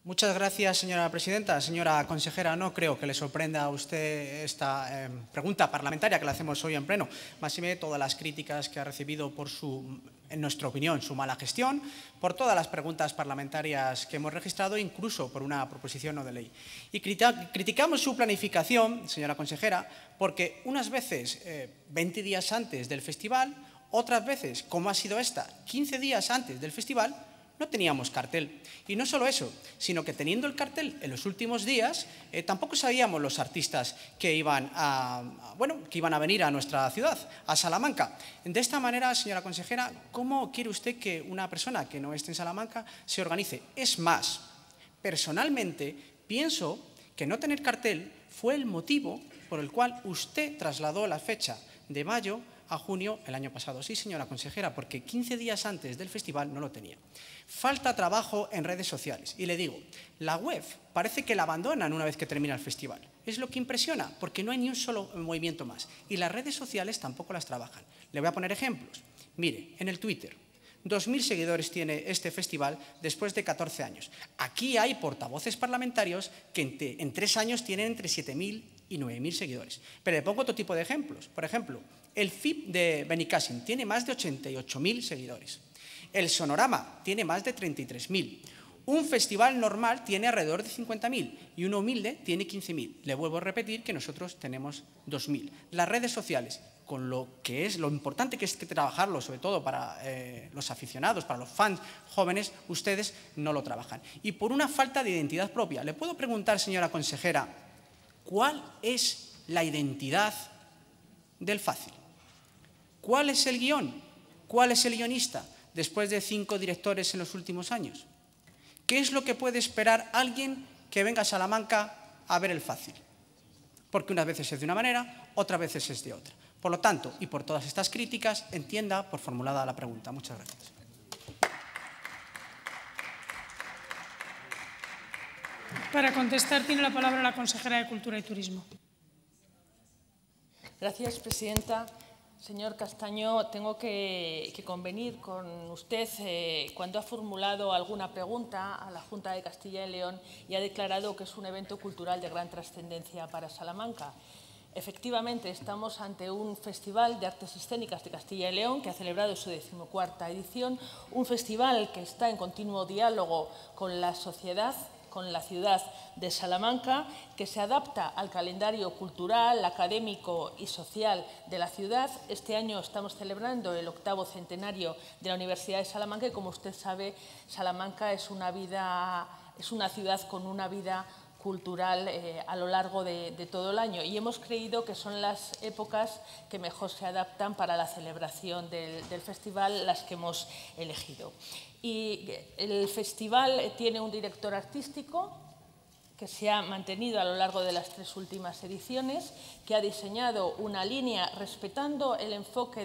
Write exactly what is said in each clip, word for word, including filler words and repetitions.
Muchas gracias, señora presidenta. Señora consejera, no creo que le sorprenda a usted esta eh, pregunta parlamentaria que le hacemos hoy en pleno. Máxime todas las críticas que ha recibido por su, en nuestra opinión, su mala gestión, por todas las preguntas parlamentarias que hemos registrado, incluso por una proposición no de ley. Y criticamos su planificación, señora consejera, porque unas veces eh, veinte días antes del festival, otras veces, como ha sido esta, quince días antes del festival, no teníamos cartel. Y no solo eso, sino que teniendo el cartel en los últimos días, eh, tampoco sabíamos los artistas que iban a, bueno, que iban a venir a nuestra ciudad, a Salamanca. De esta manera, señora consejera, ¿cómo quiere usted que una persona que no esté en Salamanca se organice? Es más, personalmente pienso que no tener cartel fue el motivo por el cual usted trasladó la fecha de mayo a junio el año pasado. Sí, señora consejera, porque quince días antes del festival no lo tenía. Falta trabajo en redes sociales. Y le digo, la web parece que la abandonan una vez que termina el festival. Es lo que impresiona, porque no hay ni un solo movimiento más. Y las redes sociales tampoco las trabajan. Le voy a poner ejemplos. Mire, en el Twitter, dos mil seguidores tiene este festival después de catorce años. Aquí hay portavoces parlamentarios que en, te, en tres años tienen entre siete mil y nueve mil seguidores. Pero le pongo otro tipo de ejemplos. Por ejemplo, el F I P de Benicàssim tiene más de ochenta y ocho mil seguidores. El Sonorama tiene más de treinta y tres mil. Un festival normal tiene alrededor de cincuenta mil y uno humilde tiene quince mil. Le vuelvo a repetir que nosotros tenemos dos mil. Las redes sociales, con lo que es lo importante que es que trabajarlo, sobre todo para eh, los aficionados, para los fans jóvenes, ustedes no lo trabajan. Y por una falta de identidad propia. Le puedo preguntar, señora consejera, ¿cuál es la identidad del Fácil? ¿Cuál es el guión? ¿Cuál es el guionista después de cinco directores en los últimos años? ¿Qué es lo que puede esperar alguien que venga a Salamanca a ver el Fácil? Porque unas veces es de una manera, otras veces es de otra. Por lo tanto, y por todas estas críticas, entienda por formulada la pregunta. Muchas gracias. Para contestar tiene la palabra la consejera de Cultura y Turismo. Gracias, presidenta. Señor Castaño, tengo que, que convenir con usted eh, cuando ha formulado alguna pregunta a la Junta de Castilla y León y ha declarado que es un evento cultural de gran trascendencia para Salamanca. Efectivamente, estamos ante un festival de artes escénicas de Castilla y León que ha celebrado su decimocuarta edición, un festival que está en continuo diálogo con la sociedad, con la ciudad de Salamanca, que se adapta al calendario cultural, académico y social de la ciudad. Este año estamos celebrando el octavo centenario de la Universidad de Salamanca y, como usted sabe, Salamanca es una, vida, es una ciudad con una vida cultural eh, a lo largo de, de todo el año, y hemos creído que son las épocas que mejor se adaptan para la celebración del, del festival, las que hemos elegido. Y el festival tiene un director artístico que se ha mantenido a lo largo de las tres últimas ediciones, que ha diseñado una línea respetando el enfoque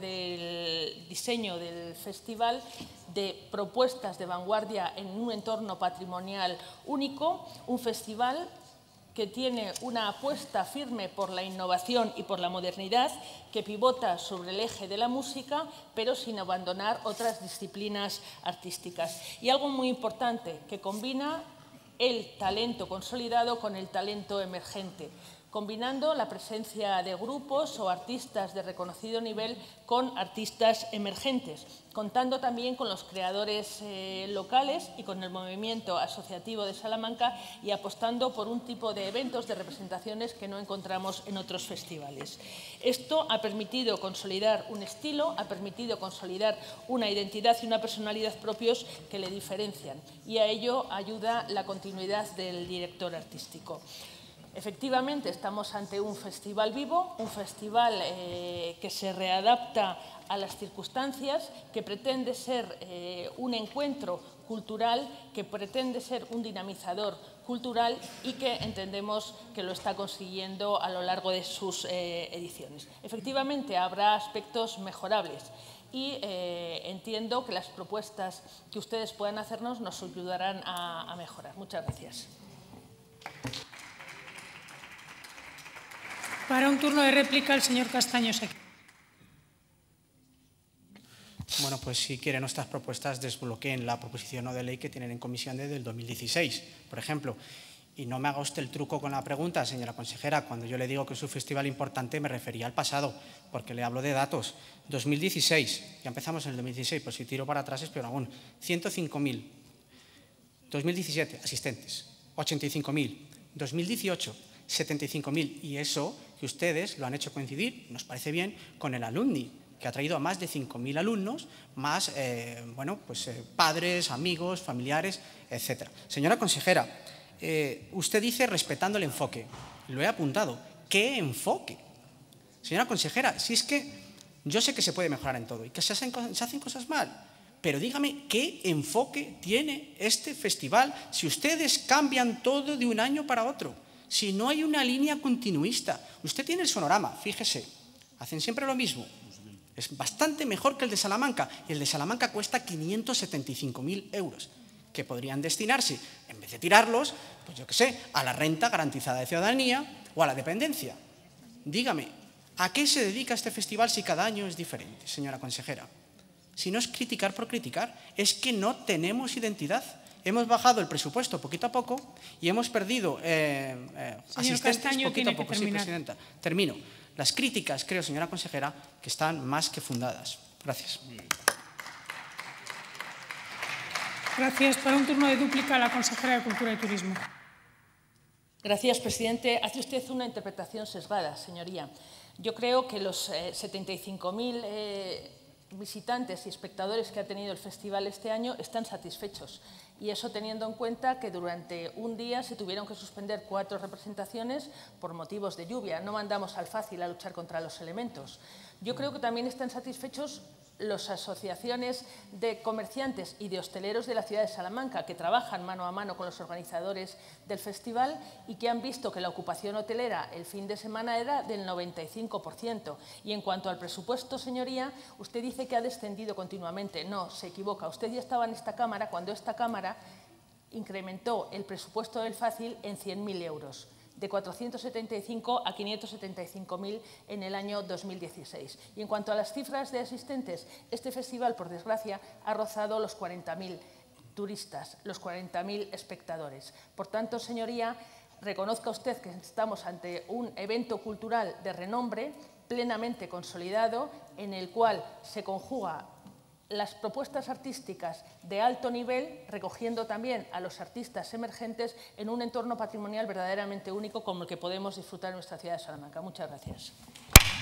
del diseño del festival de propuestas de vanguardia en un entorno patrimonial único, un festival que tiene una apuesta firme por la innovación y por la modernidad, que pivota sobre el eje de la música, pero sin abandonar otras disciplinas artísticas. Y algo muy importante, que combina el talento consolidado con el talento emergente, combinando la presencia de grupos o artistas de reconocido nivel con artistas emergentes, contando también con los creadores eh, locales y con el movimiento asociativo de Salamanca, y apostando por un tipo de eventos, de representaciones que no encontramos en otros festivales. Esto ha permitido consolidar un estilo, ha permitido consolidar una identidad y una personalidad propios que le diferencian, y a ello ayuda la continuidad del director artístico. Efectivamente, estamos ante un festival vivo, un festival eh, que se readapta a las circunstancias, que pretende ser eh, un encuentro cultural, que pretende ser un dinamizador cultural y que entendemos que lo está consiguiendo a lo largo de sus eh, ediciones. Efectivamente, habrá aspectos mejorables y eh, entiendo que las propuestas que ustedes puedan hacernos nos ayudarán a, a mejorar. Muchas gracias. Para un turno de réplica, el señor Castaño. bueno, pues si quieren nuestras propuestas, desbloqueen la proposición no de ley que tienen en comisión desde el dos mil dieciséis, por ejemplo. Y no me haga usted el truco con la pregunta, señora consejera. Cuando yo le digo que es un festival importante, me refería al pasado, porque le hablo de datos. dos mil dieciséis, ya empezamos en el dos mil dieciséis, pues si tiro para atrás es peor aún. ciento cinco mil. dos mil diecisiete, asistentes. ochenta y cinco mil. dos mil dieciocho, setenta y cinco mil. Y eso que ustedes lo han hecho coincidir, nos parece bien, con el alumni, que ha traído a más de cinco mil alumnos, más eh, bueno, pues, eh, padres, amigos, familiares, etcétera. Señora consejera, Eh, usted dice respetando el enfoque. Lo he apuntado. ¿Qué enfoque? Señora consejera, si es que yo sé que se puede mejorar en todo y que se hacen, se hacen cosas mal, pero dígame qué enfoque tiene este festival si ustedes cambian todo de un año para otro, si no hay una línea continuista. Usted tiene el sonorama, fíjese, hacen siempre lo mismo. Es bastante mejor que el de Salamanca y el de Salamanca cuesta quinientos setenta y cinco mil euros. Que podrían destinarse, en vez de tirarlos, pues yo qué sé, a la renta garantizada de ciudadanía o a la dependencia. Dígame, ¿a qué se dedica este festival si cada año es diferente, señora consejera? Si no es criticar por criticar, es que no tenemos identidad. Hemos bajado el presupuesto poquito a poco y hemos perdido eh, eh, asistentes Castaño, poquito a poco. que Sí, presidenta. Termino. Las críticas, creo, señora consejera, que están más que fundadas. Gracias. Gracias. Para un turno de dúplica, la consejera de Cultura y Turismo. Gracias, presidente. Hace usted una interpretación sesgada, señoría. Yo creo que los eh, setenta y cinco mil eh, visitantes y espectadores que ha tenido el festival este año están satisfechos. Y eso teniendo en cuenta que durante un día se tuvieron que suspender cuatro representaciones por motivos de lluvia. No mandamos al fácil a luchar contra los elementos. Yo creo que también están satisfechos las asociaciones de comerciantes y de hosteleros de la ciudad de Salamanca, que trabajan mano a mano con los organizadores del festival y que han visto que la ocupación hotelera el fin de semana era del noventa y cinco por ciento. Y en cuanto al presupuesto, señoría, usted dice que ha descendido continuamente. No, se equivoca. Usted ya estaba en esta Cámara cuando esta Cámara incrementó el presupuesto del Fácil en cien mil euros. De cuatrocientos setenta y cinco a quinientos setenta y cinco mil en el año dos mil dieciséis. Y en cuanto a las cifras de asistentes, este festival, por desgracia, ha rozado los cuarenta mil turistas, los cuarenta mil espectadores. Por tanto, señoría, reconozca usted que estamos ante un evento cultural de renombre, plenamente consolidado, en el cual se conjuga las propuestas artísticas de alto nivel, recogiendo también a los artistas emergentes en un entorno patrimonial verdaderamente único como el que podemos disfrutar en nuestra ciudad de Salamanca. Muchas gracias.